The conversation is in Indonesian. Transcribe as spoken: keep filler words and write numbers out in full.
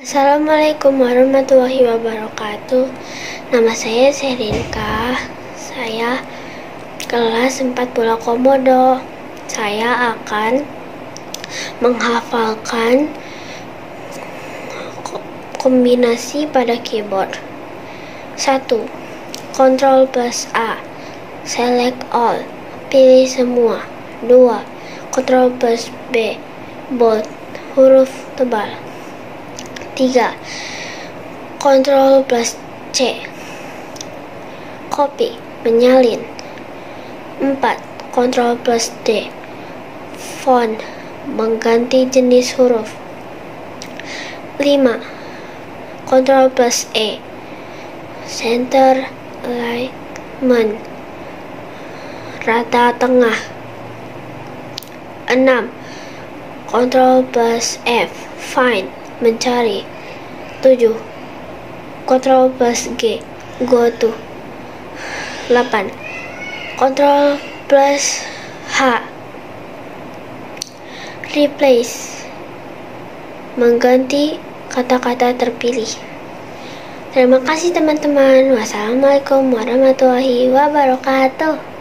Assalamualaikum warahmatullahi wabarakatuh. Nama saya Serinka. Saya kelas empat Pulau Komodo. Saya akan menghafalkan kombinasi pada keyboard. satu. Ctrl plus A. Select all. Pilih semua. dua. Ctrl plus B. Bold. Huruf tebal. tiga. Ctrl plus C. Copy, menyalin. empat. Ctrl plus D. Font, mengganti jenis huruf. lima. Ctrl plus E. Center alignment, rata tengah. enam. Ctrl plus F. Find, mencari. tujuh. Ctrl plus G. Go to. delapan. Ctrl plus H. Replace, mengganti kata-kata terpilih. Terima kasih teman-teman. Wassalamualaikum warahmatullahi wabarakatuh.